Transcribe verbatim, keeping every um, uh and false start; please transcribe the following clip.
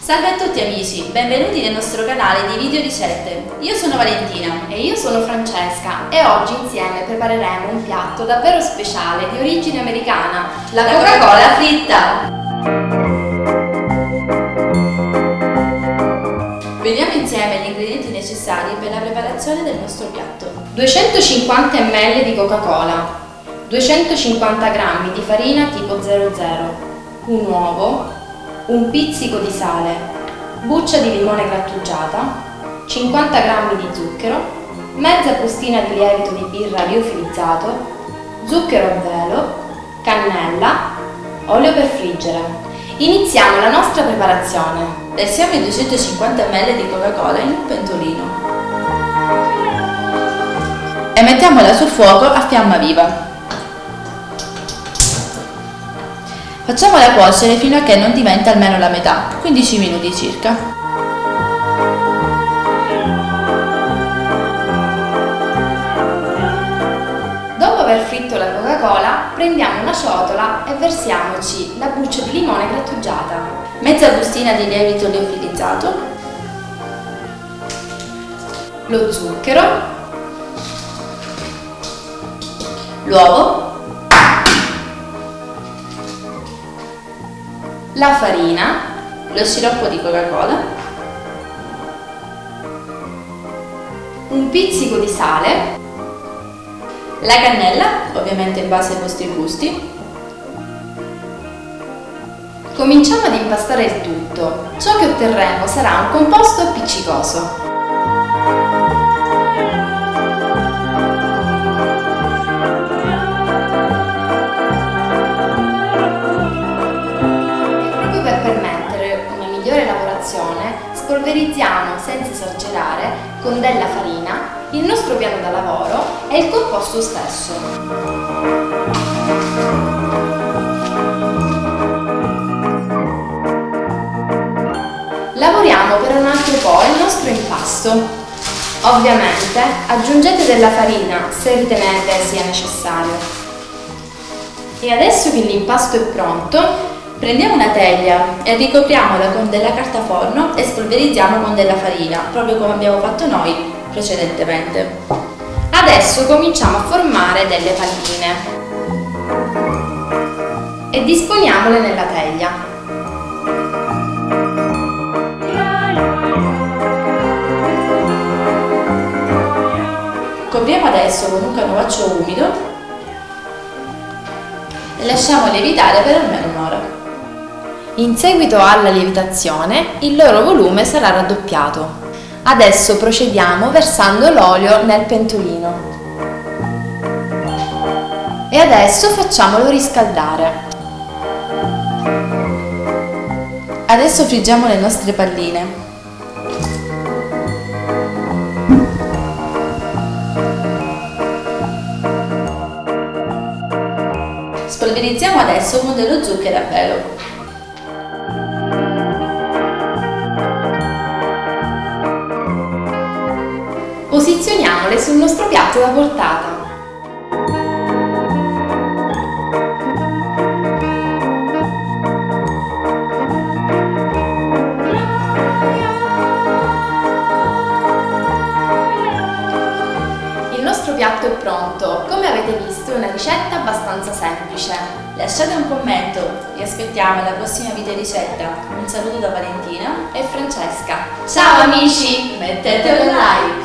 Salve a tutti amici, benvenuti nel nostro canale di video ricette. Io sono Valentina e io sono Francesca e oggi insieme prepareremo un piatto davvero speciale di origine americana, la, la Coca-Cola fritta. Vediamo insieme gli ingredienti necessari per la preparazione del nostro piatto. duecentocinquanta millilitri di Coca-Cola, duecentocinquanta grammi di farina tipo zero zero, un uovo, un pizzico di sale, buccia di limone grattugiata, cinquanta grammi di zucchero, mezza bustina di lievito di birra liofilizzato, zucchero a velo, cannella, olio per friggere. Iniziamo la nostra preparazione. Versiamo i duecentocinquanta millilitri di Coca-Cola in un pentolino e mettiamola sul fuoco a fiamma viva. Facciamola cuocere fino a che non diventa almeno la metà, quindici minuti circa. Dopo aver fritto la Coca-Cola, prendiamo una ciotola e versiamoci la buccia di limone grattugiata, mezza bustina di lievito liofilizzato, lo zucchero, l'uovo, la farina, lo sciroppo di Coca-Cola, un pizzico di sale, la cannella, ovviamente in base ai vostri gusti. Cominciamo ad impastare il tutto. Ciò che otterremo sarà un composto appiccicoso. Spolverizziamo senza esagerare con della farina il nostro piano da lavoro e il composto stesso. Lavoriamo per un altro po' il nostro impasto. Ovviamente aggiungete della farina se ritenete sia necessario. E adesso che l'impasto è pronto, prendiamo una teglia e ricopriamola con della carta forno e spolverizziamo con della farina, proprio come abbiamo fatto noi precedentemente. Adesso cominciamo a formare delle palline e disponiamole nella teglia. Copriamo adesso con un canovaccio umido e lasciamo lievitare per almeno un'ora. In seguito alla lievitazione, il loro volume sarà raddoppiato. Adesso procediamo versando l'olio nel pentolino. E adesso facciamolo riscaldare. Adesso friggiamo le nostre palline. Spolverizziamo adesso con dello zucchero a velo. Posizioniamole sul nostro piatto da portata. Il nostro piatto è pronto. Come avete visto è una ricetta abbastanza semplice. Lasciate un commento, vi aspettiamo alla prossima video ricetta. Un saluto da Valentina e Francesca. Ciao amici, mettete un like!